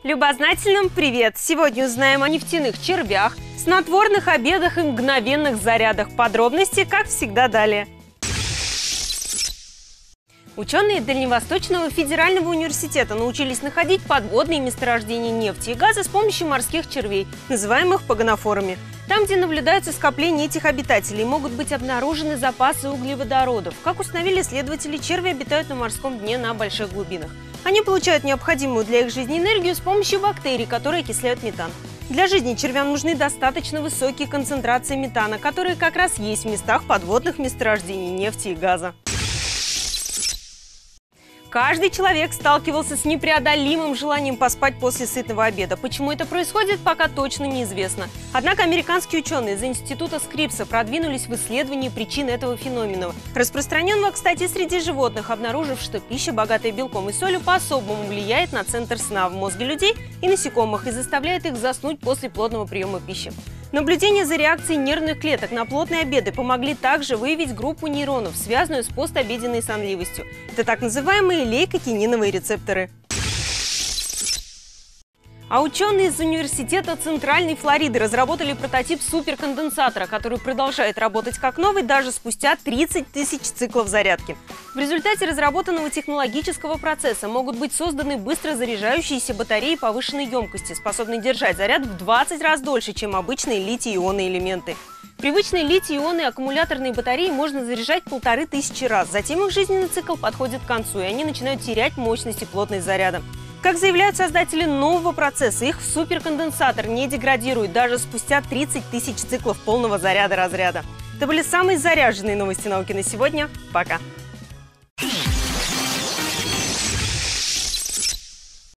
Любознательным привет! Сегодня узнаем о нефтяных червях, снотворных обедах и мгновенных зарядах. Подробности, как всегда, далее. Ученые Дальневосточного федерального университета научились находить подводные месторождения нефти и газа с помощью морских червей, называемых погонофорами. Там, где наблюдаются скопления этих обитателей, могут быть обнаружены запасы углеводородов. Как установили исследователи, черви обитают на морском дне на больших глубинах. Они получают необходимую для их жизни энергию с помощью бактерий, которые окисляют метан. Для жизни червям нужны достаточно высокие концентрации метана, которые как раз есть в местах подводных месторождений нефти и газа. Каждый человек сталкивался с непреодолимым желанием поспать после сытного обеда. Почему это происходит, пока точно неизвестно. Однако американские ученые из Института Скрипса продвинулись в исследовании причин этого феномена, распространенного, кстати, среди животных, обнаружив, что пища, богатая белком и солью, по-особому влияет на центр сна в мозге людей и насекомых и заставляет их заснуть после плотного приема пищи. Наблюдения за реакцией нервных клеток на плотные обеды помогли также выявить группу нейронов, связанную с постобеденной сонливостью. Это так называемые лейкокининовые рецепторы. А ученые из Университета Центральной Флориды разработали прототип суперконденсатора, который продолжает работать как новый даже спустя 30 тысяч циклов зарядки. В результате разработанного технологического процесса могут быть созданы быстро заряжающиеся батареи повышенной емкости, способные держать заряд в 20 раз дольше, чем обычные литий-ионные элементы. Привычные литий-ионные аккумуляторные батареи можно заряжать 1500 раз. Затем их жизненный цикл подходит к концу, и они начинают терять мощность и плотность заряда. Как заявляют создатели нового процесса, их суперконденсатор не деградирует даже спустя 30 тысяч циклов полного заряда разряда. Это были самые заряженные новости науки на сегодня. Пока!